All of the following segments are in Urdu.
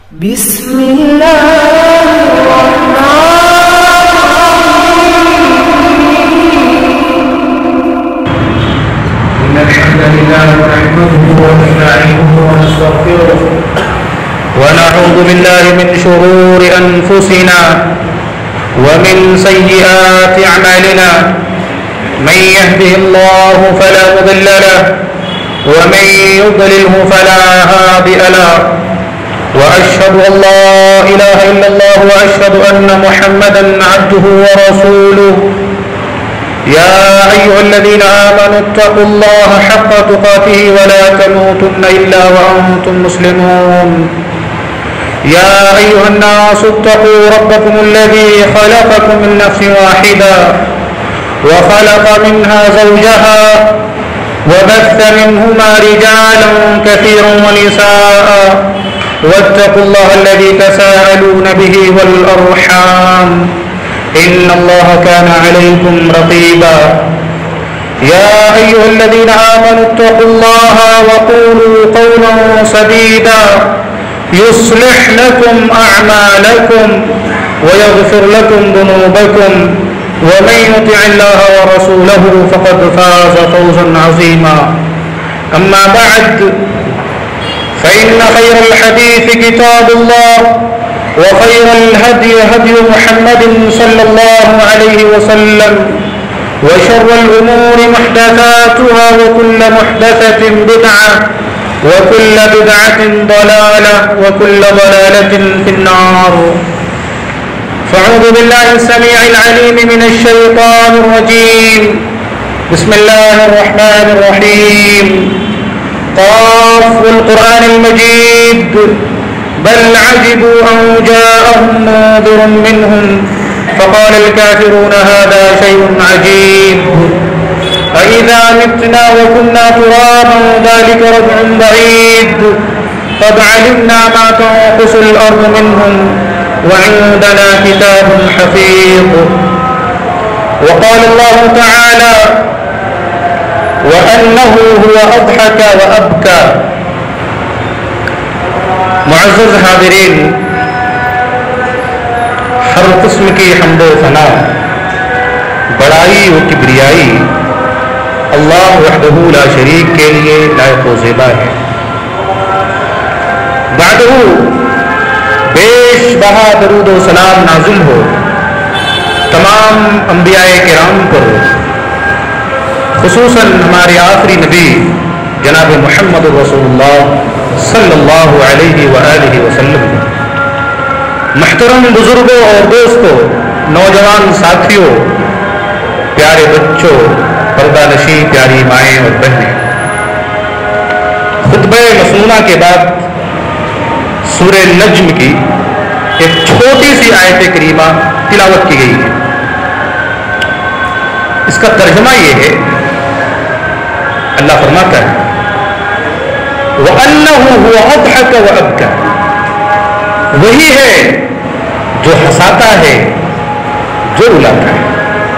بسم الله إن الحمد لله نحمده ونستعينه ونستغفره ونعوذ بالله من شرور أنفسنا ومن سيئات أعمالنا من يهده الله فلا مضل له ومن يضلله فلا هادي له وأشهد أن لا إله إلا الله وأشهد أن محمدا عبده ورسوله يا أيها الذين آمنوا اتقوا الله حق تقاته ولا تموتن إلا وأنتم مسلمون يا أيها الناس اتقوا ربكم الذي خلقكم من نفس واحدة وخلق منها زوجها وبث منهما رجالا كثيرا ونساء واتقوا الله الذي تساءلون به والأرحام إن الله كان عليكم رقيبا يا أيها الذين آمنوا اتقوا الله وقولوا قولا سديدا يصلح لكم أعمالكم ويغفر لكم ذنوبكم ومن يطع الله ورسوله فقد فاز فوزا عظيما أما بعد فإن خير الحديث كتاب الله وخير الهدي هدي محمد صلى الله عليه وسلم وشر الأمور محدثاتها وكل محدثة بدعة وكل بدعة ضلالة وكل ضلالة في النار فأعوذ بالله السميع العليم من الشيطان الرجيم بسم الله الرحمن الرحيم قاف والقرآن المجيد بل عجبوا أن جاءهم منذر منهم فقال الكافرون هذا شيء عجيب أإذا متنا وكنا ترابا ذلك رجع بعيد قد علمنا ما تنقص الأرض منهم وعندنا كتاب حفيظ وقال الله تعالى وأنه هو أضحك وأبكى معزز حاضرین، ہر قسم کی حمد و ثنا، بڑائی و کبریائی اللہ وحدہ لا شریک کے لیے لائق و زیبا ہے۔ بعدہ بیش بہا درود و سلام نازل ہو تمام انبیاء کرام پر، خصوصاً ہمارے آخری نبی جناب محمد رسول اللہ صلی اللہ علیہ وآلہ وسلم۔ محترم بزرگوں اور دوستوں، نوجوان ساتھیوں، پیارے بچوں، پردہ نشین پیاری مائیں اور بہنیں، خطبہ مسنونہ کے بعد سورہ نجم کی ایک چھوٹی سی آیت کریمہ تلاوت کی گئی ہے۔ اس کا ترجمہ یہ ہے، اللہ فرماتا ہے وَأَنَّهُ هُوَ أَضْحَكَ وَأَبْكَى، وہی ہے جو ہنساتا ہے جو رلاتا ہے۔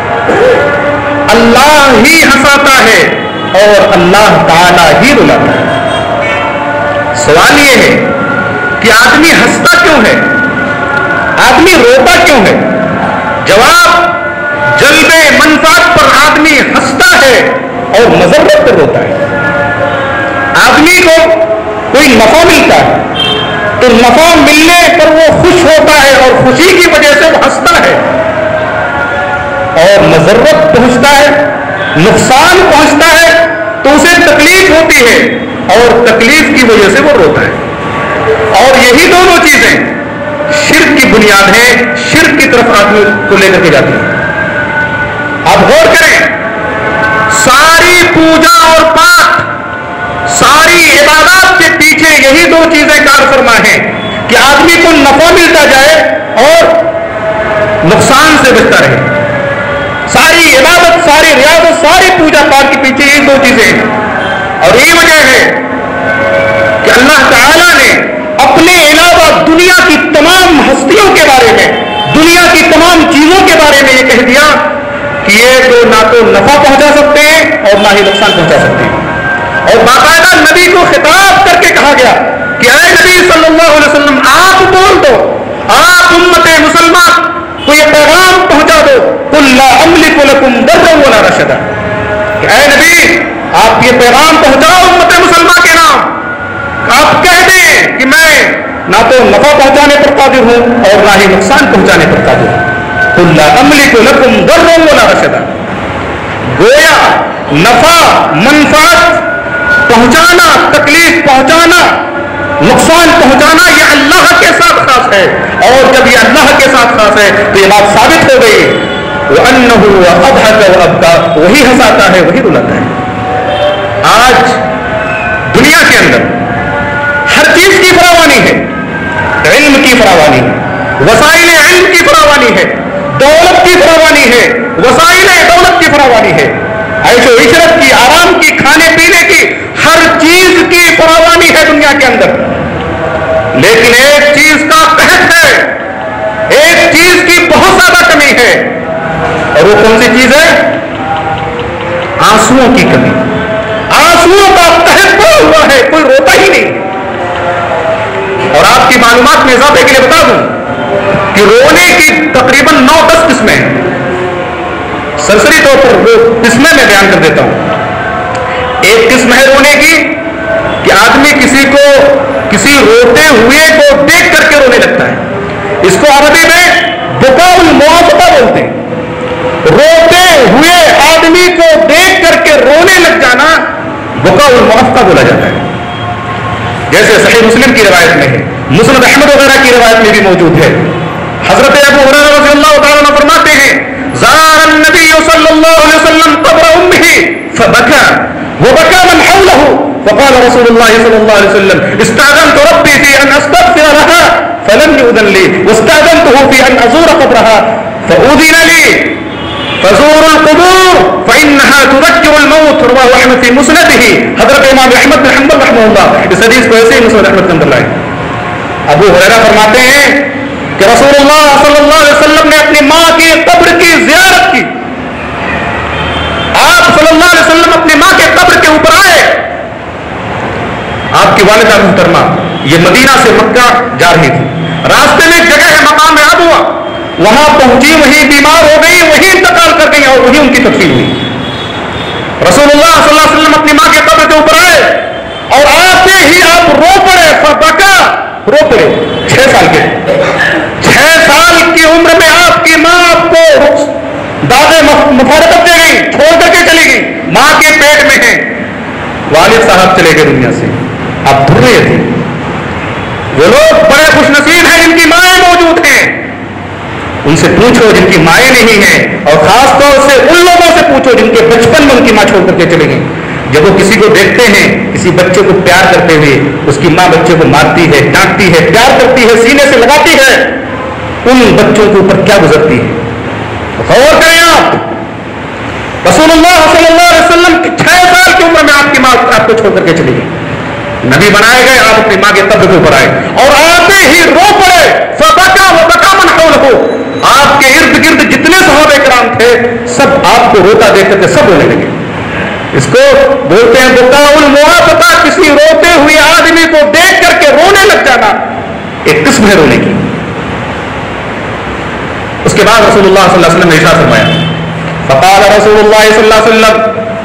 اللہ ہی ہنساتا ہے اور اللہ تعالی ہی رلاتا ہے۔ سوال یہ ہے کہ آدمی ہنستا کیوں ہے، آدمی روتا کیوں ہے؟ جواب، جلب منفعت پر آدمی ہنستا ہے اور مضرت پر روتا ہے۔ آدمی کو کوئی نفع ملتا ہے تو نفع ملنے پر وہ خوش ہوتا ہے اور خوشی کی وجہ سے وہ ہنستا ہے، اور مضرت پہنچتا ہے، نقصان پہنچتا ہے تو اسے تکلیف ہوتی ہے اور تکلیف کی وجہ سے وہ روتا ہے۔ اور یہی دونوں چیزیں شرک کی بنیاد ہے، شرک کی طرف آدمی کو لے کر کے جاتی ہے۔ آپ غور کریں، ساری پوجا اور پاٹ، ساری عبادات کے پیچھے یہی دو چیزیں کار فرما ہیں کہ آدمی کو نفع ملتا جائے اور نقصان سے بچتا رہے۔ ساری عبادت، ساری ریاضت، ساری پوجا پاٹ کے پیچھے یہی دو چیزیں ہیں، اور یہی وجہ ہے کہ اللہ تعالیٰ نے اپنے علاوہ دنیا کی تمام ہستیوں کے بارے میں، دنیا کی تمام چیزوں کے بارے میں یہ کہہ دیا کہ یہ تو نہ تو نفع پہنچا سکتے ہیں اور نہ ہی نقصان پہنچا سکتے ہیں۔ اور باقاعدہ نبی کو خطاب کر کے کہا گیا کہ اے نبی صلی اللہ علیہ وسلم، آپ پیغام پہنچا دو، قل لا املک لکم ضرا ولا رشدا، کہ اے نبی آپ یہ پیغام پہنچاؤ امت مسلمہ کے نام، آپ کہہ دیں کہ میں نہ تو نفع پہنچانے پر قادر ہوں اور نہ ہی نقصان پہنچانے پر قادر ہوں، قل لا املک لکم ضرا ولا رشدا۔ گویا نفع منفعت پہنچانا، تکلیف پہنچانا، نقصان پہنچانا یہ اللہ کے ساتھ خاص ہے، اور جب یہ اللہ کے ساتھ خاص ہے تو یہ بات ثابت ہو گئی وَأَنَّهُ وَأَضْحَكَ وَأَبْكَىٰ، وہی ہنساتا ہے وہی رلاتا ہے۔ آج دنیا کے اندر ہر چیز کی فراوانی ہے، علم کی فراوانی ہے، وسائل علم کی فراوانی ہے، دولت کی فراوانی ہے، وسائل دولت کی فراوانی ہے، عیش و عشرت کی، آرام کی، کھانے پینے کی، ہر چیز کی فراوانی ہے دنیا کے اندر، لیکن ایک چیز کا قحط ہے، ایک چیز کی بہت زیادہ کمی ہے، اور وہ کون سی چیز ہے؟ آنسوؤں کی کمی۔ آنسوؤں کا قحط پڑا ہوا ہے، کوئی روتا ہی نہیں۔ اور آپ کی معلومات میں اضافے کے لیے بتا دوں کہ رونے کی تقریباً 9-10 قسمیں ہیں، سرسری طور پر وہ قسمیں میں بیان کر دیتا ہوں۔ ایک قسم ہے رونے کی کہ آدمی کسی روتے ہوئے کو دیکھ کر کے رونے لگتا ہے، اس کو عربی میں بکاء الموافقہ بولتے ہیں۔ روتے ہوئے آدمی کو دیکھ کر کے رونے لگ جانا بکاء الموافقہ بولا جاتا ہے، جیسے صحیح مسلم کی روایت میں ہے، مسند احمد وغیرہ کی روایت میں بھی موجود ہے۔ حضرت ابو ہریرہ رضی اللہ تعالیٰ عنہ فرماتے ہیں زار النبی صلی اللہ علیہ وسلم قبر امہ فبکى وبكى من حوله فقال رسول الله صلی اللہ علیہ وسلم استأذنت ربي في ان استغفر لها فلم يؤذن لي واستأذنته في ان ازور قبرها فأذن لي فزور القبور فإنها تذكر الموت، رواه احمد في مسنده۔ حضرت امام احمد بن حنبل رحمہ اللہ اس حدیث کو ایسے ہی مسند احمد کے اندر لائے۔ ابو ہریرہ فرماتے ہیں کہ رسول اللہ صلی اللہ علیہ وسلم نے اپنی ماں کی قبر کی زیارت کی، آپ صلی اللہ علیہ وسلم اپنی ماں کے قبر کے اوپر آئے، آپ کی والدہ محترمہ یہ مدینہ سے مکہ جا رہی تھی، راستے میں ایک جگہ ہے مقام ابوا، وہاں پہنچی، وہیں بیمار ہو گئی، وہیں انتقال کر گئی اور وہیں ان کی تدفین ہوئی۔ رسول اللہ صلی اللہ علیہ وسلم اپنی ماں کے قبر کے اوپر آئے اور آتے ہی آپ رو پڑے، فبکا، رو پڑے، 6 سال کے 6 سال کی عمر میں آپ کی ماں آپ کو داغ مفارقت دے گئی، چھوڑ کر کے چلی گئی، ماں کے پیٹ میں ہے، والد صاحب چلے گئے دنیا سے، آپ دھر رہے تھے۔ وہ لوگ بڑے خوش نصیب ہیں جن کی مائیں موجود ہیں، ان سے پوچھو جن کی مائیں نہیں ہیں، اور خاص طور سے ان لوگوں سے پوچھو جن کے بچپن میں ان کی ماں چھوڑ کر کے چلے گئی۔ جب وہ کسی کو دیکھتے ہیں، کسی بچے کو پیار کرتے ہوئے، اس کی ماں بچے کو مارتی ہے، ڈانٹتی ہے، پیار کرتی ہے، سینے سے لگاتی ہے، ان بچوں کے اوپر کیا گزرتی ہے؟ غور کریں آپ، رسول اللہ صلی اللہ علیہ وسلم کی 6 سال کی عمر میں آپ کی ماں آپ کو چھوڑ کر کے چلی گئی، نبی بنائے گئے، آپ اپنی ماں کے قبر کے اوپر آئے اور آتے ہی رو پڑے، فبکا وبکا من حولہ، آپ کے ارد گرد جتنے صحابہ کرام تھے سب آپ کو روتا دیکھ کر کے سب رونے لگے۔ اس کو بولتے ہیں بکاء الموافقہ، کسی روتے ہوئے آدمی کو دیکھ کر کے رونے لگ جانا ایک قسم ہے رونے کی۔ اس کے بعد رسول اللہ صلی اللہ علیہ وسلم نے ارشاد فرمایا، فقال رسول اللہ صلی اللہ علیہ وسلم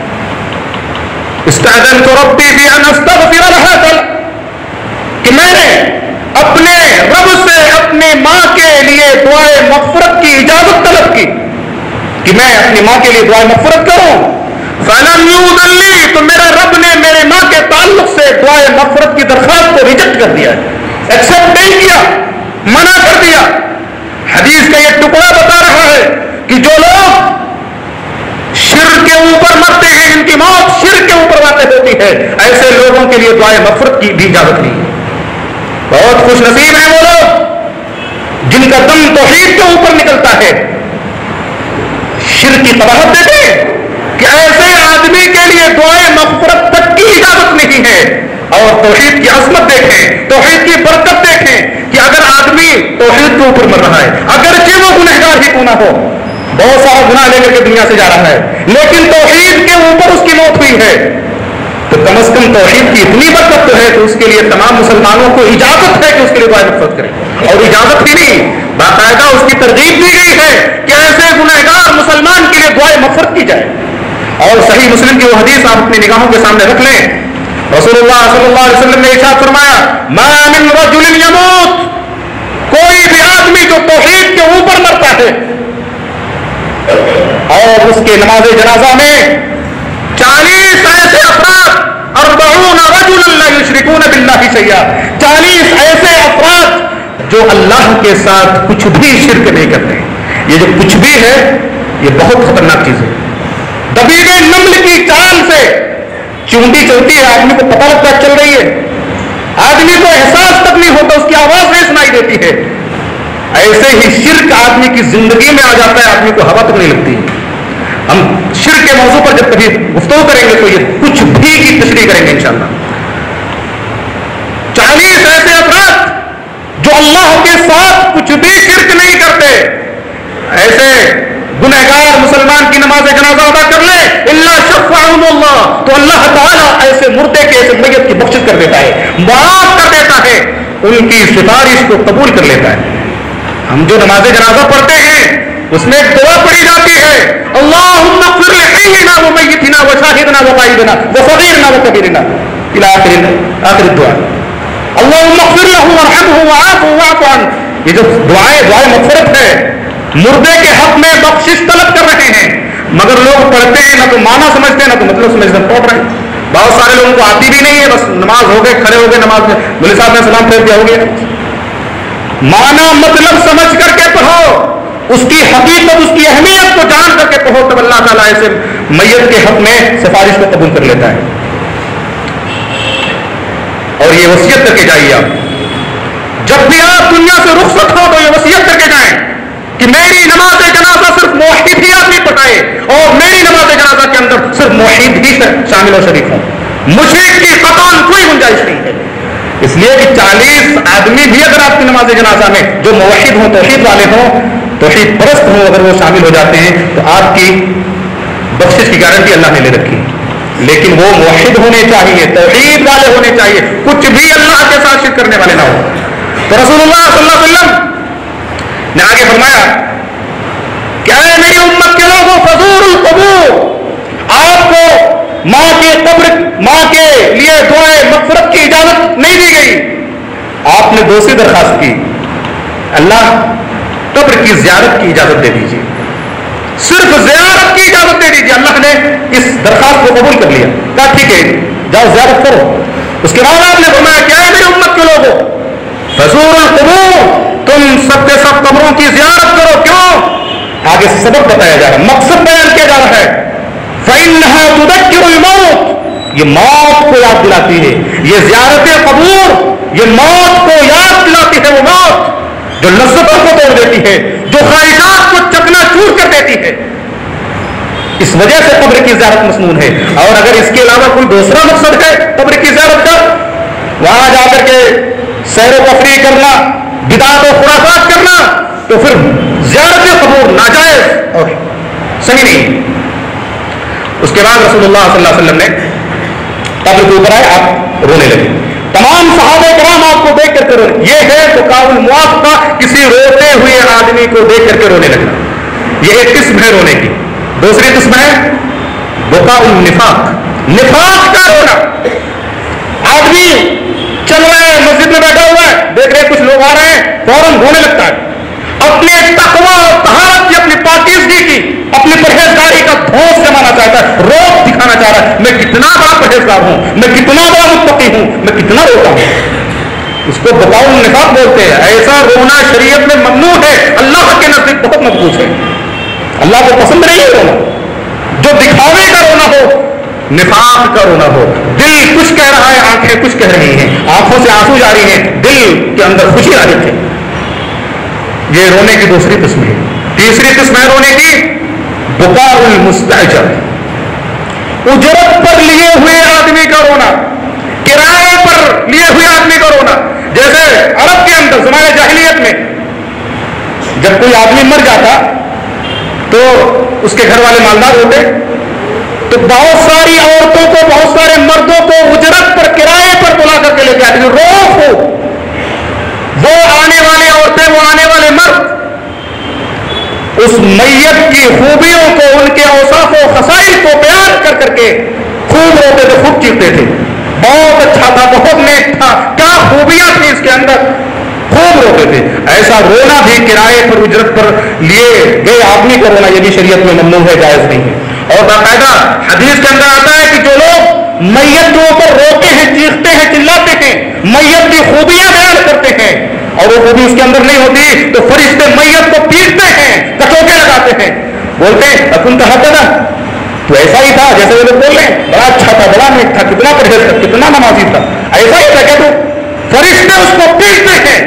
استأذنت ربی فی ان استغفر لها، کہ میں نے اپنے رب سے اپنی ماں کے لیے دعائے مغفرت کی اجازت طلب کی کہ میں اپنی ماں کے لیے دعائے مغفرت کروں، فلم یؤذن لی، تو میرا رب نے میرے ماں کے تعلق سے دعائے مغفرت کی درخواست کو ریجیکٹ کر دیا، ایکسپٹ نہیں کیا، منع کر دیا۔ حدیث کا یہ ٹکڑا بتا رہا ہے کہ جو لوگ شرک کے اوپر مرتے ہیں، جن کی موت شرک کے اوپر واقع ہوتی ہے، ایسے لوگوں کے لیے دعائے مغفرت کی بھی اجازت نہیں ہے۔ بہت خوش نصیب ہیں وہ لوگ جن کا دم توحید کے اوپر نکلتا ہے۔ شرک کی قباحت دیکھیں کہ ایسے آدمی کے لیے دعائے مغفرت تک کی اجازت نہیں ہے، اور توحید کی عظمت دیکھیں، توحید کی برکت دیکھیں کہ اگر آدمی توحید کے اوپر مر رہا ہے، اگرچہ وہ گنہگار ہی کیوں نہ ہو، بہت سارا گناہ لے کر کے دنیا سے جا رہا ہے، لیکن توحید کے اوپر اس کی موت ہوئی ہے، تو کم از کم توحید کی اتنی برکت تو ہے کہ اس کے لیے تمام مسلمانوں کو اجازت ہے کہ اس کے لیے دعائے مغفرت کریں، اور اجازت ہی نہیں، باقاعدہ باقاعدہ اس کی ترغیب دی گئی ہے کہ ایسے گنہگار مسلمان کے لیے دعائے مغفرت کی جائے. اور صحیح مسلم کی وہ حدیث آپ اپنی نگاہوں کے سامنے رکھ لیں. رسول اللہ صلی اللہ علیہ وسلم نے ارشاد فرمایا ما من رجل یموت، کوئی بھی آدمی جو توحید کے اوپر مرتا ہے اور اس کے نماز جنازہ میں 40 ایسے افراد 40 رجلا لا یشرکون باللہ شیئا، 40 ایسے افراد جو اللہ کے ساتھ کچھ بھی شرک نہیں کرتے. یہ جو کچھ بھی ہے یہ بہت خطرناک چیز ہے. دبیبے نمل کی چال سے چونٹی چلتی ہے، آدمی کو پتہ لگتا ہے چل رہی ہے، آدمی کو احساس تک نہیں ہوتا، اس کی آواز نہیں سنائی دیتی ہے. ایسے ہی شرک آدمی کی زندگی میں آ جاتا ہے، آدمی کو ہوا تک نہیں لگتی. ہم شرک کے موضوع پر جب کبھی گفتگو کریں گے تو یہ کچھ بھی کی تشریح کریں گے انشاءاللہ. 40 ایسے افراد جو اللہ کے ساتھ کچھ بھی شرک نہیں کرتے، ایسے گنہگار مسلمان کی نماز جنازہ ادا کر لے اللہ شفعهم اللہ، تو اللہ تعالیٰ ایسے مردے کے ایسے میت کی بخشش کر دیتا ہے، معاف کر دیتا ہے، ان کی سفارش کو قبول کر لیتا ہے. ہم جو نماز جنازہ پڑھتے ہیں اس میں ایک دعا پڑھی جاتی ہے اللہم اغفر لحینا ومیتنا وشاہدنا وغائبنا وصغیرنا وکبیرنا الى آخر الدعا. اللہم اغفر له وارحمه وعافه واعف عنه. یہ جو دعائیں مغفرت ہے، مردے کے حق میں بخشش طلب کر رہے ہیں، مگر لوگ پڑھتے ہیں نہ تو معنی سمجھتے ہیں نہ تو مطلب سمجھتے ہیں، پڑھ رہے ہیں. بہت سارے لوگوں کو آتی بھی نہیں ہے، بس نماز ہو گئے، کھڑے ہو گئے نماز میں، مولوی صاحب نے سلام پھیر دیا، ہو گیا. معنی مطلب سمجھ کر کے پڑھو، اس کی حقیقت اس کی اہمیت کو جان کر کے پڑھو، تب اللہ تعالیٰ ایسے میت کے حق میں سفارش کو قبول کر لیتا ہے. اور یہ وصیت کر کے جائیے، آپ جب بھی آپ دنیا سے رخصت ہو تو یہ وصیت کر کے جائیں کہ میری نماز جنازہ صرف موحد ہی آدمی پڑھائے اور میری نماز جنازہ کے اندر صرف موحد ہی شامل و شریک ہوں، مشرک کی قطعاً کوئی گنجائش نہیں ہے. اس لیے کہ 40 آدمی بھی اگر آپ کی نماز جنازہ میں جو موحد ہوں، توحید والے ہوں، توحید پرست ہوں، اگر وہ شامل ہو جاتے ہیں تو آپ کی بخشش کی گارنٹی اللہ نے لے رکھی. لیکن وہ موحد ہونے چاہیے، توحید والے ہونے چاہیے، کچھ بھی اللہ کے ساتھ شرک کرنے والے نہ ہو. تو رسول اللہ صلی اللہ علیہ وسلم نے آگے فرمایا کہ اے میری امت کے لوگوں فزور القبور، آپ کو ماں کے لیے دعائے مغفرت کی اجازت نہیں دی گئی. آپ نے دوسری درخواست کی، اللہ قبر کی زیارت کی اجازت دے دیجیے، صرف زیارت کی اجازت دے دیجیے. اللہ نے اس درخواست کو قبول کر لیا، کہا ٹھیک ہے جاؤ زیارت کرو. اس کے بعد آپ نے فرمایا کہ اے میری امت کے لوگوں فزور القبور، تم سب کے سب قبروں کی زیارت کرو. کیوں؟ آگے سبب بتایا جا رہا ہے، مقصد بیان کیا جا رہا ہے. فَإِنَّهَا تُذَكِّرُ الْمَوْتِ، یہ موت کو یاد دلاتی ہے. یہ زیارت قبور یہ موت کو یاد دلاتی ہے، وہ موت جو لذتوں کو توڑ دیتی ہے، جو خواہشات کو چکنا چور کر دیتی ہے. اس وجہ سے قبر کی زیارت مسنون ہے. اور اگر اس کے علاوہ کوئی دوسرا مقصد ہے قبر کی زیارت کا، وہاں جا کر کے سیر و تفریح کرنا، بدعات و خرافات کرنا، تو پھر زیارت قبور ناجائز اور صحیح نہیں. اس کے بعد رسول اللہ صلی اللہ علیہ وسلم نے قبر کے اوپر آئے، آپ رونے لگے. تمام صحابہ کرام آپ کو دیکھ کر کے رونے. یہ ہے تو قابل موافقہ کسی روتے ہوئے آدمی کو دیکھ کر کے رونے لگنا. یہ ایک قسم ہے رونے کی. دوسری قسم ہے بکاء النفاق، نفاق کا رونا. آدمی چل رہا ہے، مسجد میں بیٹھا ہوا ہے، دیکھ رہے کچھ لوگ آ رہے ہیں، فوراً رونے لگتا ہے. اپنے تقویٰ اور طہارت کی، اپنی پاکیزگی کی، اپنی پرہیزگاری کا دھوس جمانا چاہتا ہے، روب دکھانا چاہ رہا ہے، میں کتنا بڑا پرہیزگار ہوں، میں کتنا بڑا متقی ہوں، میں کتنا روتا ہوں. اس کو بکاء النفاق بولتے ہیں. ایسا رونا شریعت میں ممنوع ہے، اللہ کے نزدیک بہت مقبول ہے. اللہ کو پسند نہیں ہے رونا. جو دکھاوے کا رونا ہو، نفاق کا رونا ہو، دل کچھ کہہ رہا ہے، آنکھیں کچھ کہہ رہی ہیں، آنکھوں سے آنسو جاری ہیں، دل کے اندر خوشی راجت ہے. یہ رونے کی دوسری قسم ہے. تیسری قسم ہے رونے کی بکاء المستأجر، اجرت پر لیے ہوئے آدمی کا رونا، کرائے پر لیے ہوئے آدمی کا رونا. جیسے عرب کے اندر زمانے جاہلیت میں جب کوئی آدمی مر جاتا تو اس کے گھر والے مالدار ہوتے، تو بہت ساری عورتوں کو، بہت سارے مردوں کو اجرت پر، کرائے پر بلا کر کے لے کے آتے. روف ہو، وہ آنے والی عورتیں، وہ آنے والے مرد اس میت کی خوبیوں کو, ان کے اوصاف و خصائل کو بیان کر کر کے خوب روتے تھے, خوب چیختے تھے. بہت اچھا تھا, بہت نیک تھا, کیا خوبیاں تھیں اس کے اندر, خوب روتے تھے. ایسا رونا بھی کرائے پر اجرت پر لیے گئے آدمی کا رونا, یہ بھی شریعت میں ممنوع ہے, جائز نہیں ہے. اور باقاعدہ حدیث کے اندر آتا ہے کہ جو لوگ میت کے اوپر روتے ہیں, چیختے ہیں, چلاتے ہیں, میت کی خوبیاں بیان کرتے ہیں اور وہ خوبی اس کے اندر نہیں ہوتی, تو فرشتے میت کو پیٹتے ہیں, کچوکے لگاتے ہیں, بولتے ہیں اکن کہا تھا نا, تو ایسا ہی تھا جیسے وہ لوگ بول رہے ہیں, بڑا اچھا تھا, بڑا نیک تھا, کتنا پرہیز تھا, کتنا نمازی تھا, ایسا ہی تھا کیا تو. فرشتے اس کو پیٹتے ہیں.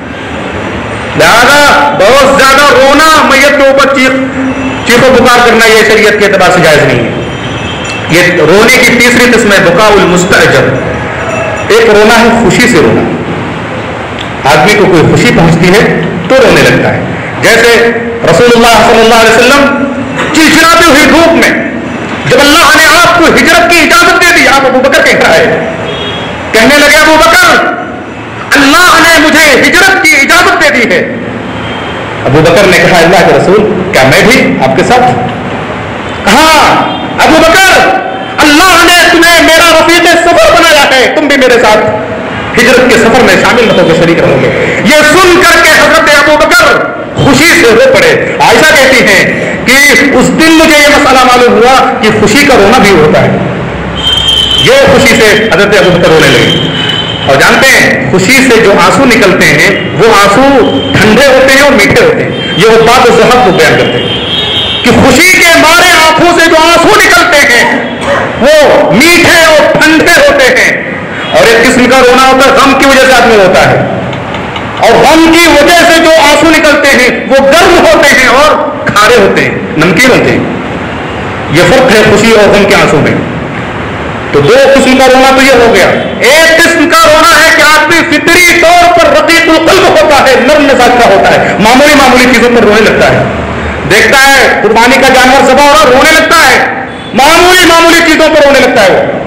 لہذا بہت زیادہ رونا, میت کے اوپر چیخ و پکار کرنا, یہ شریعت کے اعتبار سے جائز نہیں ہے. یہ رونے کی تیسری قسم ہے بکاء المستعجب. ایک رونا ہے خوشی سے رونا, آدمی کو کوئی خوشی پہنچتی ہے تو رونے لگتا ہے. جیسے رسول اللہ صلی اللہ علیہ وسلم چلچلاتی ہوئی دھوپ میں جب اللہ نے آپ کو ہجرت کی اجازت دے دی, آپ ابو بکر کہہ رہا ہے, کہنے لگے ابو بکر اللہ نے مجھے ہجرت کی اجازت دے دی ہے. ابو بکر نے کہا اللہ کے رسول کیا میں بھی آپ کے ساتھ؟ کہا ابو بکر اللہ نے تمہیں میرا رفیق سفر بنایا ہے, تم بھی میرے ساتھ ہجرت کے سفر میں شامل رہو گے, شریک رہو گے. یہ سن کر کے حضرت ابو بکر خوشی سے رو پڑے. عائشہ کہتی ہیں کہ اس دن مجھے یہ مسئلہ معلوم ہوا کہ خوشی کا رونا بھی ہوتا ہے. یہ خوشی سے حضرت ابو بکر رونے لگے. اور جانتے ہیں خوشی سے جو آنسو نکلتے ہیں وہ آنسو ٹھنڈے ہوتے ہیں اور میٹھے ہوتے ہیں. یہ وہ بات زہد کو بیان کرتے ہیں کہ خوشی کے مارے آنکھوں سے جو آنسو نکلتے ہیں وہ میٹھے اور ٹھنڈے ہوتے ہیں. اور ایک قسم کا رونا ہوتا ہے غم کی وجہ سے آدمی ہوتا ہے, اور غم کی وجہ سے جو آنسو نکلتے ہیں وہ گرم ہوتے ہیں اور کھارے ہوتے ہیں, نمکین ہوتے ہیں. یہ فرق ہے خوشی اور غم کے آنسو میں. تو دو قسم کا رونا تو یہ ہو گیا. ایک قسم کا رونا ہے کہ آدمی فطری طور پر رقیق القلب ہوتا ہے, نرم مزاج کا ہوتا ہے, معمولی چیزوں پر رونے لگتا ہے. دیکھتا ہے قربانی کا جانور ذبح ہو رہا, رونے لگتا ہے, معمولی چیزوں پر رونے لگتا ہے. وہ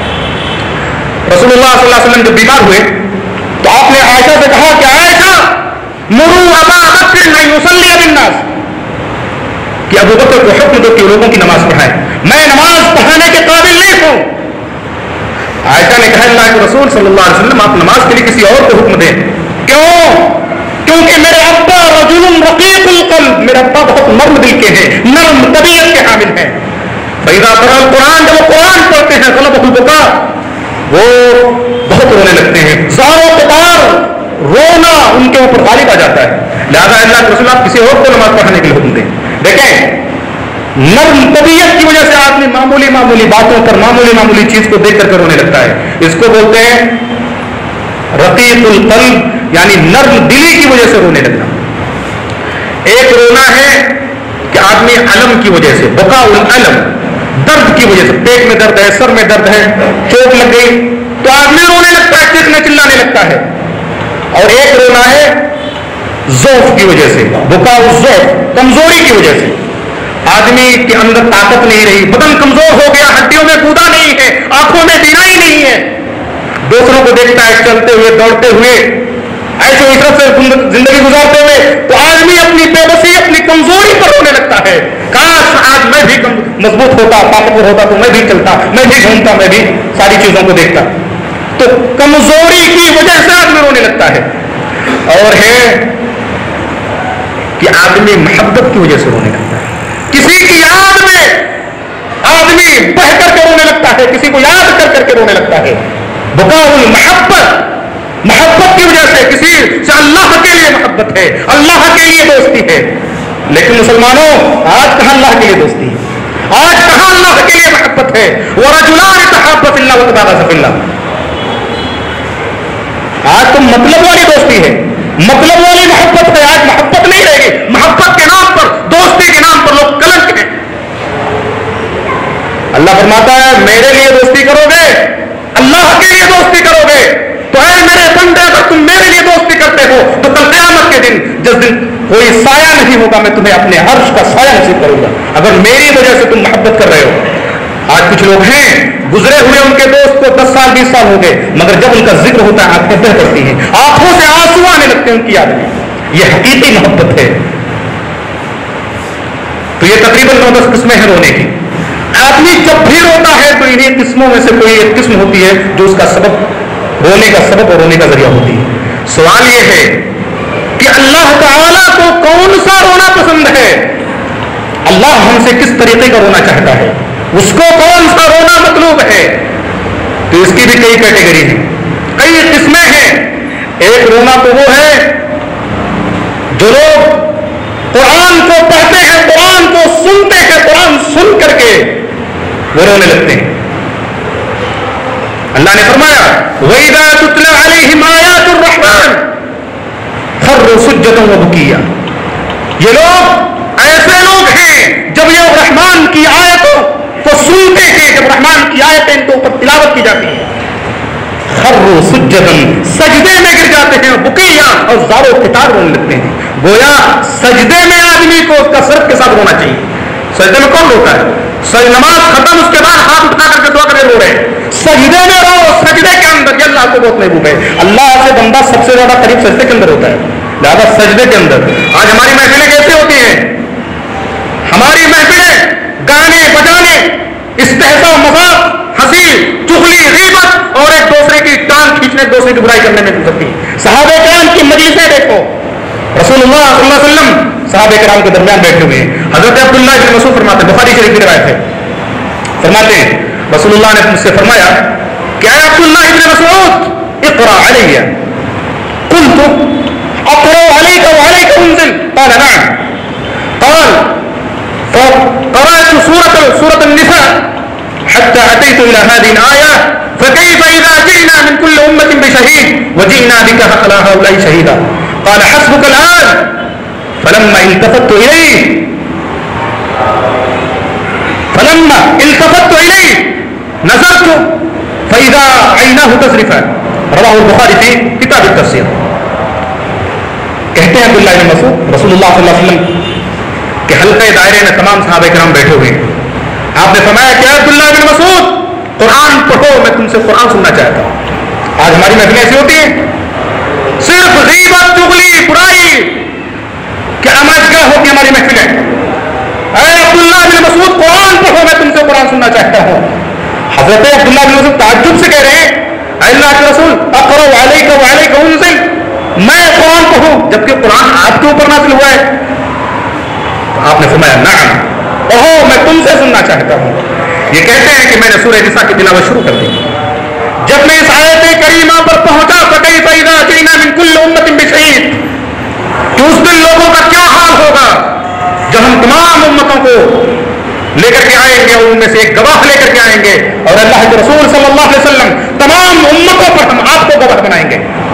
رسول اللہ صلی اللہ علیہ وسلم جب بیمار ہوئے تو آپ نے عائشہ سے کہا کہ عائشہ مروا ابا بکر ان یصلی بالناس, کہ ابو بکر کو حکم دو کہ لوگوں کی نماز پڑھائیں, میں نماز پڑھانے کے قابل نہیں ہوں. عائشہ نے کہا اللہ کے رسول صلی اللہ علیہ وسلم آپ نماز کے لیے کسی اور کو حکم دیں. کیوں؟ کیونکہ میرے ابا رجل رقیق القلب, میرے ابا بہت نرم دل کے ہیں, نرم طبیعت کے حامل ہیں. فاذا قرأ القرآن, جب وہ قرآن پڑھتے ہیں غلبہ البکاء, وہ بہت رونے لگتے ہیں. زار و قطار رونا ان کے اوپر غالب آ جاتا ہے. لہذا اللہ کے رسول آپ کسی اور کو نماز پڑھانے کے لیے حکم دیں. دیکھیں نرم طبیعت کی وجہ سے آدمی معمولی باتوں پر معمولی چیز کو دیکھ کر کے رونے لگتا ہے. اس کو بولتے ہیں رقیق القلب, یعنی نرم دلی کی وجہ سے رونے لگنا. ایک رونا ہے کہ آدمی علم کی وجہ سے, بقاء العلم, درد کی وجہ سے, پیٹ میں درد ہے, سر میں درد ہے, چوٹ لگ گئی تو آدمی رونے لگتا ہے, چیخنے چلانے لگتا ہے. اور ایک رونا ہے ضعف کی وجہ سے, بقاء الضعف, کمزوری کی وجہ سے. آدمی کے اندر طاقت نہیں رہی, بدن کمزور ہو گیا, ہڈیوں میں گودا نہیں ہے, آنکھوں میں بینائی نہیں ہے, دوسروں کو دیکھتا ہے چلتے ہوئے, دوڑتے ہوئے, ایسے عزت سے زندگی گزارتے ہوئے, تو آدمی اپنی بے بسی, اپنی کمزوری پر رونے لگتا ہے. کاش آج میں بھی مضبوط ہوتا, طاقتور ہوتا تو میں بھی چلتا, میں بھی گھومتا, میں بھی ساری چیزوں کو دیکھتا. تو کمزوری کی وجہ سے آدمی رونے لگتا ہے. اور ہے کہ آدمی محبت کی وجہ سے رونے لگتا ہے. کسی کی یاد میں آدمی بہ کر کے رونے لگتا ہے, کسی کو یاد کر کر کے رونے لگتا ہے. بقاء المحبت, محبت کی وجہ سے, کسی سے اللہ کے لیے محبت ہے, اللہ کے لیے دوستی ہے. لیکن مسلمانوں آج کہاں اللہ کے لیے دوستی ہے, آج کہاں اللہ کے لیے محبت ہے. ورجلان تحابا فی اللہ وتباغضا فی اللہ. آج تو مطلب والی دوستی ہے, مطلب والی محبت ہے, آج محبت نہیں رہے گی. محبت کے نام پر, دوستی کے نام پر لوگ کلنک ہیں. اللہ فرماتا ہے میرے لیے دوستی کرو گے, اللہ کے لیے دوستی کرو گے, تو اے میرے بندے اگر تم میرے لیے دوستی کرتے ہو تو کل قیامت کے دن, جس دن کوئی سایہ نہیں ہوگا, میں تمہیں اپنے عرش کا سایہ نصیب کروں گا, اگر میری وجہ سے تم محبت کر رہے ہو. آج کچھ لوگ ہیں گزرے ہوئے, ان کے دوست کو 10 سال 20 سال ہو گئے, مگر جب ان کا ذکر ہوتا ہے آنکھیں بہہ پڑتی ہیں, آنکھوں سے آنسو آنے لگتے ہیں ان کی یاد میں. یہ حقیقی محبت ہے. تو یہ تقریباً 9-10 قسمیں ہیں رونے کی. آدمی جب بھی روتا ہے تو انہیں قسموں میں سے کوئی ایک قسم ہوتی ہے جو اس کا سبب، رونے کا سبب اور رونے کا ذریعہ ہوتی ہے. سوال یہ ہے کہ اللہ تعالیٰ کو کون سا رونا پسند ہے؟ اللہ ہم سے کس طریقے کا رونا چاہتا ہے؟ اس کو کون سا رونا مطلوب ہے؟ تو اس کی بھی کئی کیٹیگری ہیں، کئی قسمیں ہیں. ایک رونا تو وہ ہے جو لوگ قرآن کو پڑھتے ہیں، قرآن کو سنتے ہیں، قرآن سن کر کے وہ رونے لگتے ہیں. اللہ نے فرمایا وَإِذَا تُتْلَى عَلَيْهِمْ آيَاتُ الرَّحْمَنِ خَرُّوا سُجَّدًا وَبُكِيًّا. یہ لوگ ایسے لوگ ہیں جب یہ رحمان کی آیتوں کو سنتے ہیں، جب رحمان کی آیتیں ان کے اوپر تلاوت کی جاتی ہیں، خروا سجدا، سجدے میں گر جاتے ہیں، بکیا، اور زارو قطار رونے لگتے ہیں. گویا سجدے میں آدمی کو اس کا سر کے ساتھ رونا چاہیے. سجدے میں کون روتا ہے؟ نماز ختم اس کے بعد ہاتھ اٹھا کر کے دعا کرے رو رہے ہیں. سجدے میں رو، سجدے کے اندر. یہ اللہ کو بہت محبوب ہے. اللہ سے بندہ سب سے زیادہ قریب سجدے کے اندر ہوتا ہے، لہذا سجدے کے اندر. آج ہماری محفلیں کیسی ہوتی ہیں؟ ہماری محفلیں گانے بجانے، استہزاء، مذاق، ہنسی، چغلی، غیبت اور ایک دوسرے کی ٹانگ کھینچنے، ایک دوسرے کی برائی کرنے میں گزرتی ہے. صحابہ کرام کی مجلسیں دیکھو، رسول اللہ صلی اللہ علیہ وسلم صحابہ کرام کے درمیان بیٹھے ہوئے ہیں. حضرت عبداللہ بن مسعود فرماتے ہیں، بخاری شریف کی روایت ہے، فرماتے ہیں رسول اللہ نے مجھ سے فرمایا کہ اے عبداللہ بن مسعود اقرا علی. قلت اقرا علیک وعلیک انزل؟ قال نعم. قال فقرأت سورة النساء حتى أتيت إلى هذه الآية فكيف إذا جئنا من كل أمة بشهيد وجئنا بك على هؤلاء شهيدا. قال حسبك الآن. فلما التفت إليه نظرت فإذا عيناه تذرفان. رواه البخاری في کتاب التفسیر. کہتے ہیں عبداللہ بن مسعود، رسول اللہ صلی اللہ علیہ وسلم کہ حلقہ دائرے میں تمام صحابہ کرام بیٹھے ہوئے ہیں. آپ نے فرمایا کہ عبداللہ بن مسعود قرآن پڑھو، میں تم سے قرآن سننا چاہتا ہوں. آج ہماری محفلیں ایسی ہوتی ہیں، صرف غیبت، چغلی، برائی کہ آماجگاہ ہوتی ہے ہماری محفلیں. اے عبداللہ بن مسعود قرآن پڑھو، میں تم سے قرآن سننا چاہتا ہوں. حضرت عبداللہ بن مسعود تعجب سے کہہ رہے ہیں اے اللہ کے رسول اقرأ علیک وعلیک انزل، میں قرآن پڑھوں جبکہ قرآن آپ کے اوپر نازل ہوا ہے؟ آپ نے فرمایا نعم، اوہ میں تم سے سننا چاہتا ہوں. یہ کہتے ہیں کہ میں نے سورہ نساء کی تلاوت شروع کر دی. جب میں اس آیت کریمہ پر پہنچا فکیف اذا جئنا من کل امۃ بشہید، کہ اس دن لوگوں کا کیا حال ہوگا جب ہم تمام امتوں کو لے کر کے آئیں گے اور ان میں سے ایک گواہ لے کر کے آئیں گے، اور اللہ کے رسول صلی اللہ علیہ وسلم تمام امتوں پر ہم آپ کو گواہ بنائیں گے.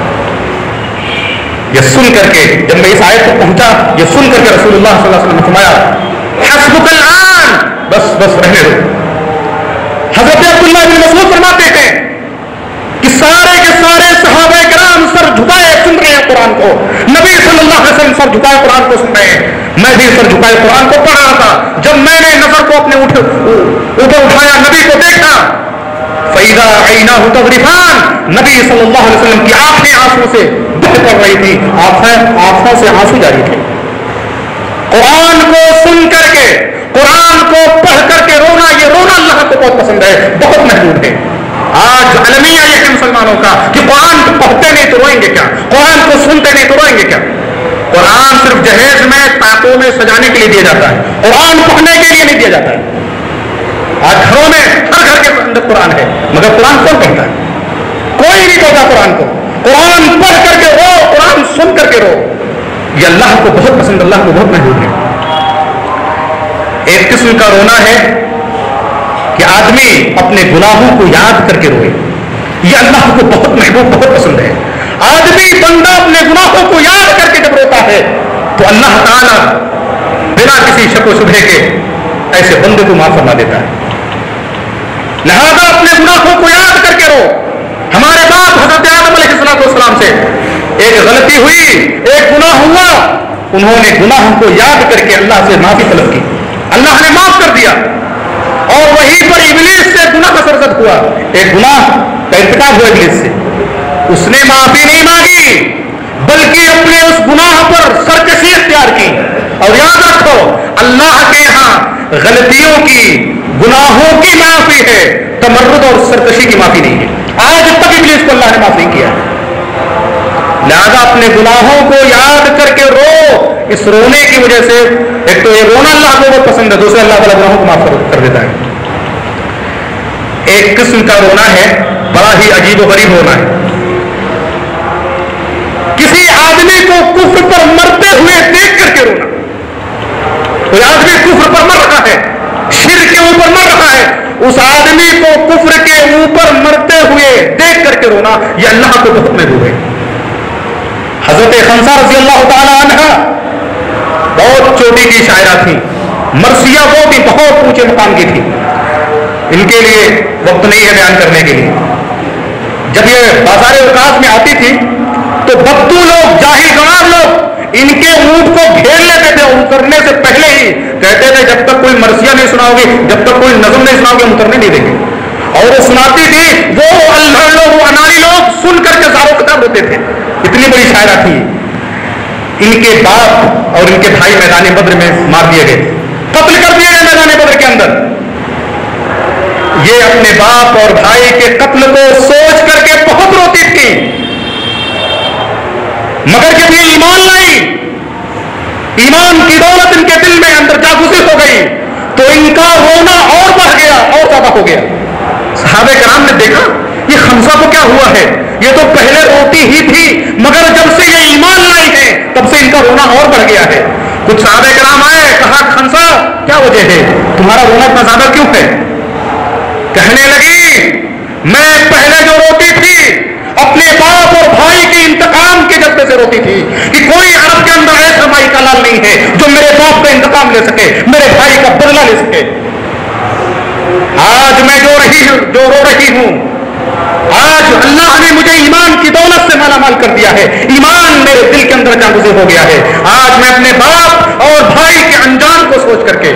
یہ سن کر کے جب میں اس آیت کو پہنچا، یہ سن کر کے رسول اللہ صلی اللہ علیہ وسلم نے فرمایا حسبک الآن، بس بس رہنے دو. حضرت عبداللہ بن مسعود فرماتے ہیں کہ سارے کے سارے صحابہ کرام سر جھکائے سن رہے ہیں قرآن کو. نبی صلی اللہ علیہ وسلم سر جھکائے قرآن کو سن رہے ہیں. میں بھی سر جھکائے قرآن کو پڑھ رہا تھا. جب میں نے نظر کو اپنے اوپر اٹھایا، نبی کو دیکھا، فَإِذَا عَيْنَاهُ تَذْرِفَانِ، نبی صلی اللہ علیہ وسلم کی آنکھیں آنسو سے بہہ پڑ رہی تھی، آنکھوں سے آنسو جاری تھے. قرآن کو سن کر کے، قرآن کو پڑھ کر کے رونا، یہ رونا اللہ کو بہت پسند ہے، بہت محبوب ہے. آج المیہ یہ ہے مسلمانوں کا کہ قرآن کو پڑھتے نہیں تو روئیں گے کیا، قرآن کو سنتے نہیں تو روئیں گے کیا. قرآن صرف جہیز میں، تاکوں میں سجانے کے لیے دیا جاتا ہے، قرآن پڑھنے کے لیے نہیں دیا جاتا ہے. آج گھروں میں ہر گھر کے اندر قرآن ہے، مگر قرآن کون پڑھتا ہے؟ کوئی نہیں پڑھتا قرآن کو. قرآن پڑھ کر کے رو، قرآن سن کر کے رو. یہ اللہ کو بہت پسند، اللہ کو بہت محبوب ہے. ایک قسم کا رونا ہے کہ آدمی اپنے گناہوں کو یاد کر کے روئے. یہ اللہ کو بہت محبوب، بہت پسند ہے. آدمی بندہ اپنے گناہوں کو یاد کر کے جب روتا ہے تو اللہ تعالیٰ بنا کسی شک و شبہے کے ایسے بندے کو معاف فرما دیتا ہے. لہذا اپنے گناہوں کو یاد کر کے رو. ہمارے باپ حضرت آدم علیہ السلام سے ایک غلطی ہوئی، ایک گناہ ہوا، انہوں نے گناہ کو یاد کر کے اللہ سے معافی طلب کی، اللہ نے معاف کر دیا. اور وہیں پر ابلیس سے گناہ کا سرزد ہوا، ایک گناہ کا ارتکاب ہوا ابلیس سے. اس نے معافی نہیں مانگی بلکہ اپنے اس گناہ پر سرکشی اختیار کی اور یاد رکھو اللہ کے یہاں غلطیوں کی گناہوں کی معافی ہے، تمرد اور سرکشی کی معافی نہیں ہے۔ آج تک ابلیس کو اللہ نے معاف نہیں کیا، لہذا اپنے گناہوں کو یاد کر کے رو۔ اس رونے کی وجہ سے ایک تو یہ رونا اللہ کو بہت پسند ہے، دوسرے اللہ تعالیٰ گناہوں کو معاف کر دیتا ہے۔ ایک قسم کا رونا ہے بڑا ہی عجیب و غریب رونا ہے، کسی آدمی کو کفر پر مرتے ہوئے دیکھ کر کے رونا۔ کوئی آدمی کفر پر مر رہا ہے، شرک کے اوپر مر رہا ہے، اس آدمی کو کفر کے اوپر مرتے ہوئے دیکھ کر کے رونا، یہ اللہ کو بہت محبوب ہے۔ حضرت خنسا رضی اللہ تعالی عنہ بہت چوٹی کی شاعرہ تھی، مرثیہ وہ بھی بہت اونچے مقام کی تھی، ان کے لیے وقت نہیں ہے بیان کرنے کے لیے۔ جب یہ بازار اوقاف میں آتی تھی تو بدو لوگ، جاہل گوار لوگ ان کے اونٹ کو گھیر لیتے تھے، اترنے سے پہلے ہی کہتے تھے جب تک کوئی مرثیہ نہیں سناؤ گی، جب تک کوئی نظم نہیں سناؤ گی ہم اترنے نہیں دیں گے۔ اور وہ سناتی تھی، وہ اللہ لوگ، وہ اناری لوگ سن کر کے زاروں خطاب ہوتے تھے، اتنی بڑی شاعرہ تھی۔ ان کے باپ اور ان کے بھائی میدان بدر میں مار دیے گئے، قتل کر دیے گئے میدان بدر کے اندر۔ یہ اپنے باپ اور بھائی کے قتل کو سوچ کر کے بہت روتی تھی، مگر جب یہ ایمان لائی، ایمان کی دولت ان کے دل میں اندر جاگزی ہو گئی تو ان کا رونا اور بڑھ گیا، اور زیادہ ہو گیا۔ صحابہ کرام نے دیکھا یہ خنسا کو کیا ہوا ہے، یہ تو پہلے روتی ہی تھی مگر جب سے یہ ایمان لائی ہے تب سے ان کا رونا اور بڑھ گیا ہے۔ کچھ صحابہ کرام آئے، کہا خنسا کیا وجہ ہے، تمہارا رونا اتنا زیادہ کیوں ہے؟ کہنے لگی میں پہلے جو روتی تھی اپنے باپ اور بھائی کے انتقام کے جذبے سے روتی تھی کہ کوئی عرب کے اندر ایسا بھائی کا لال نہیں ہے جو میرے باپ کا انتقام لے سکے، میرے بھائی کا بدلہ لے سکے۔ آج میں جو رو رہی ہوں، آج اللہ نے مجھے ایمان کی دولت سے مالا مال کر دیا ہے، ایمان میرے دل کے اندر جاگزی ہو گیا ہے۔ آج میں اپنے باپ اور بھائی کے انجام کو سوچ کر کے،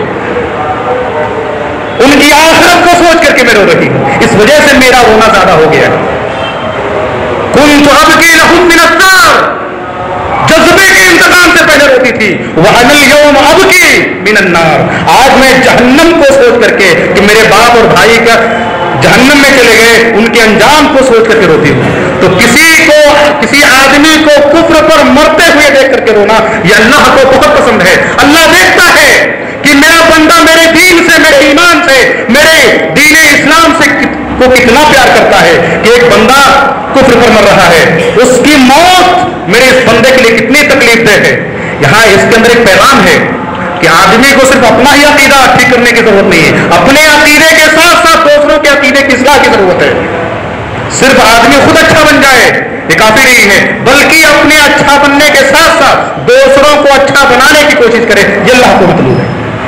ان کی آخرت کو سوچ کر کے میں رو رہی ہوں، اس وجہ سے میرا رونا زیادہ ہو گیا ہے۔ كنت أبكي لهم من النار، جذبے کے انتقام سے پہلے روتی تھی، وأنا اليوم أبكي من النار، آج میں جہنم کو سوچ کر کے کہ میرے باپ اور بھائی کا جہنم میں چلے گئے، ان کے انجام کو سوچ کر کے روتی ہوں۔ تو کسی آدمی کو کفر پر مرتے ہوئے دیکھ کر کے رونا یہ اللہ کو بہت پسند ہے۔ اللہ دیکھتا ہے کہ میرا بندہ میرے دین سے، میرے ایمان سے، میرے دین اسلام سے کو کتنا پیار کرتا ہے کہ ایک بندہ کفر پر مر رہا ہے، اس کی موت میرے اس بندے کے لیے کتنی تکلیف دہ ہے۔ یہاں اس کے اندر ایک پیغام ہے کہ آدمی کو صرف اپنا ہی عقیدہ ٹھیک کرنے کی ضرورت نہیں ہے، اپنے عقیدے کے ساتھ ساتھ دوسروں کے عقیدے کی اصلاح کی ضرورت ہے۔ صرف آدمی خود اچھا بن جائے یہ کافی نہیں ہے، بلکہ اپنے اچھا بننے کے ساتھ ساتھ دوسروں کو اچھا بنانے کی کوشش کرے، یہ اللہ کو مطلوب ہے۔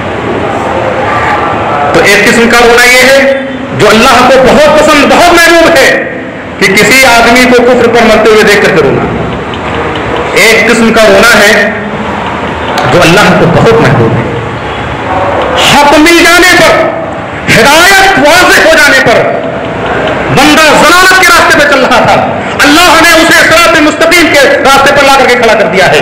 تو ایک قسم کا رونا یہ ہے جو اللہ کو بہت پسند، بہت محبوب ہے کہ کسی آدمی کو کفر پر مرتے ہوئے دیکھ کر کے رونا۔ ایک قسم کا رونا ہے جو اللہ کو بہت محبوب ہے، حق مل جانے پر، ہدایت واضح ہو جانے پر، بندہ ضلالت کے راستے پہ چل رہا تھا، اللہ نے اسے صراط مستقیم کے راستے پر لا کر کے کھڑا کر دیا ہے۔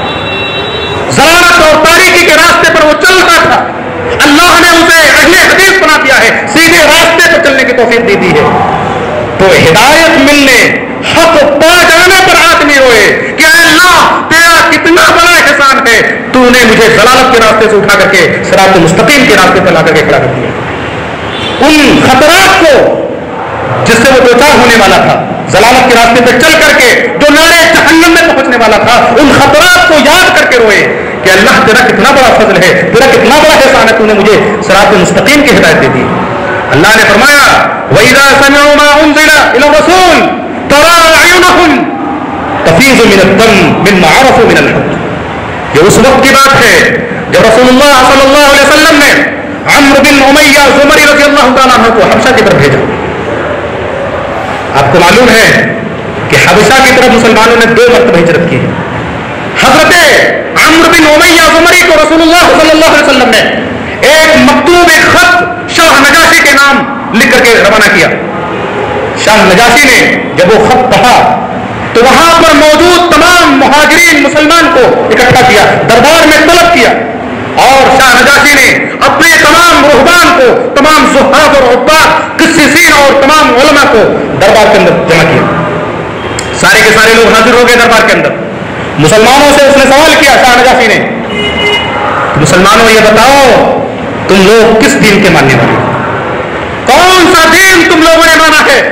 ضلالت اور تاریکی کے راستے پر وہ چل رہا تھا، اللہ نے اسے اہل حدیث بنا دیا ہے، سیدھے راستے پر چلنے کی توفیق دی ہے۔ تو ہدایت ملنے، حق پا جانے پر آدمی روئے کہ اے اللہ تیرا کتنا بڑا احسان ہے، تو نے مجھے ضلالت کے راستے سے اٹھا کر کے صراط مستقیم کے راستے پر لا کر کے کھڑا کر دیا۔ ان خطرات کو جس سے وہ دوچار ہونے والا تھا، ضلالت کے راستے پہ چل کر کے جو نارے جہنم میں پہنچنے والا تھا، ان خطرات کو یاد کر کے روئے کہ اللہ تیرا کتنا بڑا فضل ہے، تیرا کتنا بڑا احسان ہے، تو نے مجھے صراط مستقیم کی ہدایت دے دی۔ اللہ نے فرمایا وَإِذَا سَمِعُوا مَا أُنزِلَ إِلَى الرَّسُولِ تَرَىٰ أَعْيُنَهُمْ تَفِيضُ مِنَ الدَّمْعِ مِمَّا عَرَفُوا مِنَ الْحَقِّ، یہ اس وقت کی بات ہے جب رسول اللہ صلی اللہ علیہ وسلم نے عمرو بن امیہ زمری رضی اللہ تعالیٰ عنہ کو حبشہ کی طرف بھیجا۔ آپ کو معلوم ہے کہ حبشہ کی طرف مسلمانوں نے 2 مرتبہ ہجرت کی ہے۔ حضرت عمرو بن امیہ زمری کو رسول اللہ صلی اللہ علیہ وسلم نے ایک مکتوب، ایک خط شاہ نجاشی کے نام لکھ کر کے روانہ کیا۔ شاہ نجاشی نے جب وہ خط پڑھا تو وہاں پر موجود تمام مہاجرین مسلمان کو اکٹھا کیا، دربار میں طلب کیا، اور شاہ نجاشی نے اپنے تمام رہبان کو، تمام زہاد اور عباد، قسیسین اور تمام علماء کو دربار کے اندر جمع کیا۔ سارے کے سارے لوگ حاضر ہو گئے دربار کے اندر۔ مسلمانوں سے اس نے سوال کیا شاہ نجاشی نے، مسلمانوں یہ بتاؤ تم لوگ کس دین کے ماننے والے ہو؟ کون سا دین تم لوگوں نے مانا ہے؟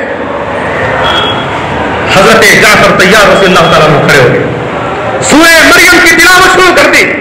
حضرت جعفر طیار رضی اللہ تعالیٰ عنہ کھڑے ہو گئے، سورہ مریم کی تلاوت شروع کر دی۔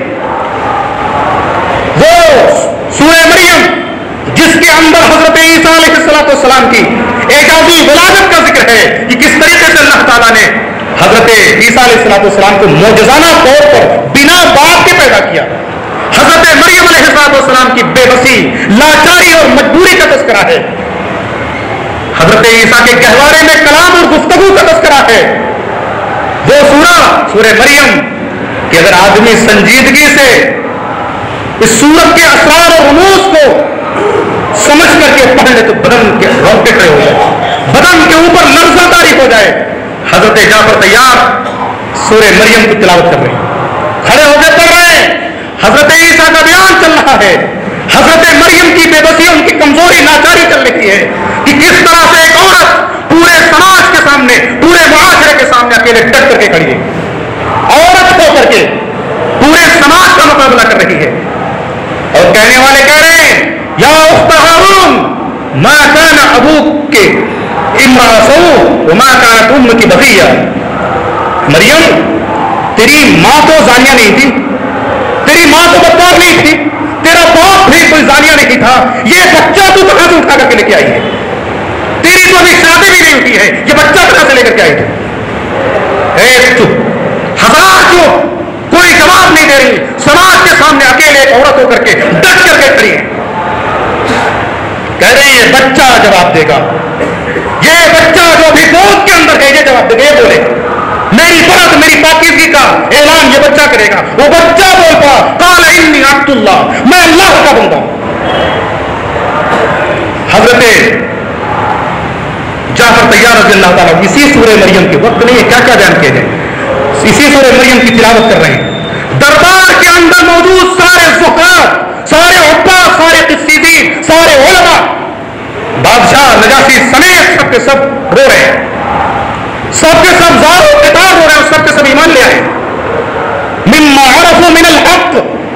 وہ سورہ مریم جس کے اندر حضرت عیسیٰ علیہ السلام کی اعجازی ولادت کا ذکر ہے کہ کس طریقے سے اللہ تعالیٰ نے حضرت عیسیٰ علیہ السلام کو معجزانہ طور پر بنا باپ کے پیدا کیا۔ حضرت مریم علیہ السلام کی بے بسی، لاچاری اور مجبوری کا تذکرہ ہے۔ حضرت عیسیٰ کے گہوارے میں کلام اور گفتگو کا تذکرہ ہے۔ وہ سورہ مریم کہ اگر آدمی سنجیدگی سے اس سورت کے اسرار اور رموز کو سمجھ کر کے پڑھ لے تو بدن کے رونگٹے کھڑے ہو جائے، بدن کے اوپر لرزہ طاری ہو جائے۔ حضرت جعفر طیار سورہ مریم کی تلاوت کر رہے ہیں، کھڑے ہو کے پڑھ رہے ہیں، حضرت عیسیٰ کا بیان چل رہا ہے، حضرت مریم کی بے بسی، ان کی کمزوری، لاچاری چل رہی ہے کہ کس طرح سے ایک عورت پورے سماج کے سامنے، پورے معاشرے کے سامنے اکیلے ڈٹ کر کے کھڑی ہے، عورت ہو کر کے پورے سماج کا مقابلہ کر رہی ہے۔ اور کہنے والے کہہ رہے ہیں یا اخت ہارون ما کان ابوک امرأ سوء وما کانت امک بغیہ، مریم تیری ماں تو زانیہ نہیں تھی، تیری ماں تو بدکار نہیں تھی، تیرا باپ بھی کوئی زانیہ نہیں تھا، یہ بچہ تو کہاں سے اٹھا کر کے لے کے آئی ہے؟ تیری تو ابھی شادی بھی نہیں ہوئی ہے، یہ بچہ کہاں سے لے کر کے آئی ہے؟ ایک چپ، ہزار چپ، کوئی جواب نہیں دے رہی، سماج کے سامنے اکیلے ایک عورت ہو کر کے ڈٹ کر کے کھڑی ہے، کہہ رہی ہے بچہ جواب دے گا، یہ بچہ جو بھی گود کے اندر ہے یہ جواب دے گا، یہ بولے گا، میری فرض، میری پاکیزگی کا اعلان یہ بچہ کرے گا۔ وہ بچہ بول پا قال انی عبد اللہ، میں اللہ کا بندہ ہوں۔ حضرت جعفر طیار رضی اللہ تعالیٰ اسی سورہ مریم کے وقت نہیں ہے کیا کیا بیان کیے گئے، اسی سورہ مریم کی تلاوت کر رہے ہیں۔ دربار کے اندر موجود سارے زہاد، سارے عباد، سارے قسیسین، سارے علماء، بادشاہ نجاشی سمیت سب کے سب رو رہے ہیں، سب کے سب زار و قطار ہو رہے ہیں، سب کے سب ایمان لے آئے۔ مما عرفوا من الحق،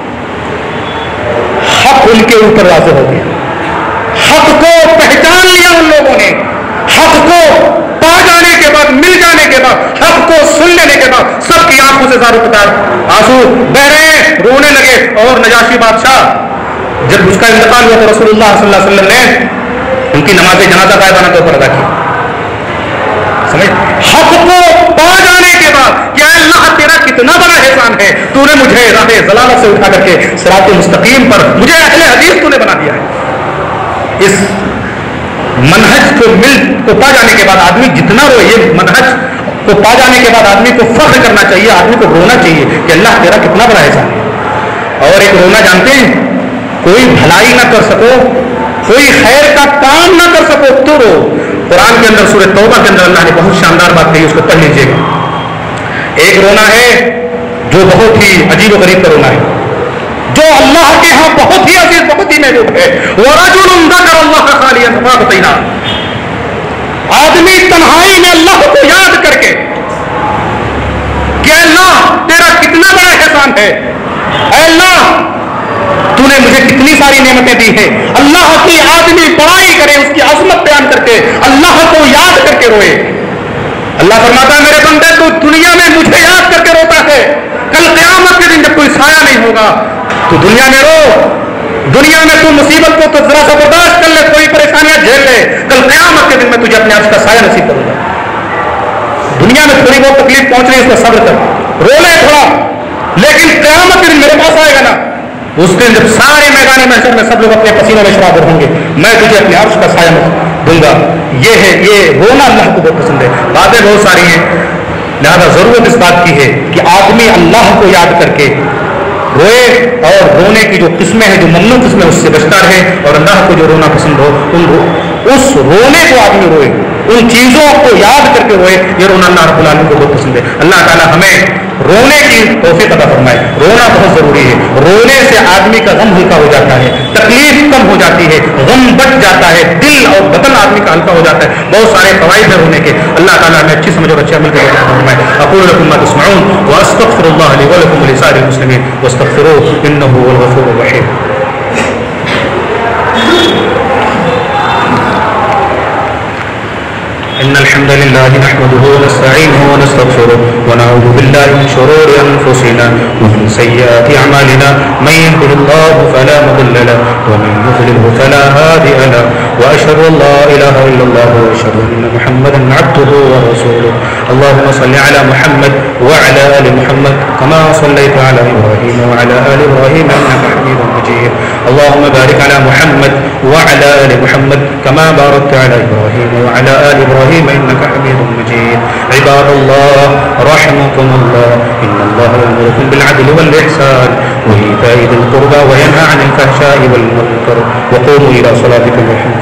حق ان کے اوپر واضح ہو گیا، حق کو پہچان لیا ان لوگوں نے، حق کو پا جانے کے بعد، مل جانے کے بعد، حق کو سن لینے کے بعد سب کی آنکھوں سے زار و قطار آنسو بہ رہے ہیں، رونے لگے۔ اور نجاشی بادشاہ جب اس کا انتقال ہوا تو رسول اللہ صلی اللہ علیہ وسلم نے ان کی نماز جنازہ غائبانہ طور پر ادا کی۔ سمجھ، حق کو پا جانے کے بعد کہ اللہ تیرا کتنا بڑا احسان ہے، تو نے مجھے راہ ضلالت سے اٹھا کر کے صراط مستقیم پر مجھے اہل حدیث تو نے بنا دیا ہے۔ اس منہج کو پا جانے کے بعد آدمی جتنا روئے، یہ منہج کو پا جانے کے بعد آدمی کو فخر کرنا چاہیے، آدمی کو رونا چاہیے کہ اللہ تیرا کتنا بڑا احسان ہے۔ اور ایک رونا جانتے ہیں، کوئی بھلائی نہ کر سکو، کوئی خیر کا کام نہ کر سکو تو رو۔ قرآن کے اندر سورہ توبہ کے اندر اللہ نے بہت شاندار بات کہی، اس کو پڑھ لیجیے گا۔ ایک رونا ہے جو بہت ہی عجیب و غریب کا رونا ہے، جو اللہ کے ہاں بہت ہی عزیز، بہت ہی محبوب ہے۔ وَرَجُلٌ ذَكَرَ اللَّهَ خَالِيًا فَفَاضَتْ، آدمی تنہائی میں اللہ کو یاد کر کے کہ اللہ تیرا کتنا بڑا احسان ہے، اے اللہ تو نے مجھے کتنی ساری نعمتیں دی ہیں۔ اللہ کی آدمی بڑائی کرے، اس کی عظمت بیان کر کے اللہ کو یاد کر کے روئے۔ اللہ فرماتا ہے میرے بندے تو دنیا میں مجھے یاد کر کے روتا ہے، کل قیامت کے دن جب کوئی سایہ نہیں ہوگا تو دنیا میں رو، دنیا میں تو مصیبت کو تو ذرا سا برداشت کر لے، کوئی پریشانیاں جھیل لے، کل قیامت کے دن میں تجھے اپنے عرش کا سایہ نصیب کروں گا۔ دنیا میں تھوڑی بہت تکلیف پہنچ رہی ہے، اس کا صبر کر، رو لے تھوڑا، لیکن قیامت کے دن میرے پاس آئے گا نا، اس دن جب سارے میدان محشر میں سب لوگ اپنے پسینوں میں شرابور ہوں گے، میں تجھے اپنے عرش کا سایہ دوں گا۔ یہ ہے، یہ رونا اللہ کو بہت پسند ہے۔ باتیں بہت ساری ہیں، لہذا ضرورت اس بات کی ہے کہ آدمی اللہ کو یاد کر کے روئے، اور رونے کی جو قسمیں ہیں، جو ممنوع قسمیں، اس سے بچتا رہے، اور اللہ کو جو رونا پسند ہو اس رونے کو آدمی روئے۔ ان چیزوں کو یاد کر کے روئے، یہ رونا اللہ رب العالمین کو بہت پسند ہے۔ اللہ تعالیٰ ہمیں رونے کی توفیق عطا فرمائے۔ رونا بہت ضروری ہے، رونے سے آدمی کا غم ہلکا ہو جاتا ہے، تکلیف کم ہو جاتی ہے، غم بچ جاتا ہے، دل اور بدن آدمی کا ہلکا ہو جاتا ہے۔ بہت سارے فوائد ہیں رونے کے۔ اللہ تعالیٰ ہمیں اچھی سمجھ اور اچھے عمل کے عطا فرمائے۔ اقول لكم ما تسمعون واستغفر الله لي ولكم ولسائر المسلمين واستغفروه انه هو الغفور الرحيم۔ إن الحمد لله نحمده ونستعينه ونستغفره ونعوذ بالله من شرور أنفسنا ومن سيئات أعمالنا، من يهده الله فلا مضل له ومن يضلله فلا هادي له، وأشهد أن لا إله إلا الله وأشهد أن محمدا عبده ورسوله۔ اللهم صل على محمد وعلى آل محمد كما صليت على إبراهيم وعلى آل إبراهيم إنك حميد مجيد۔ اللهم بارك على محمد وعلى آل محمد كما باركت على إبراهيم وعلى آل إبراهيم إنك حميد مجيد۔ عباد الله رحمكم الله، إن الله يأمركم بالعدل والإحسان وإيتاء ذي القربى وينهى عن الفحشاء والمنكر، وقوموا إلى صلاتكم يرحمكم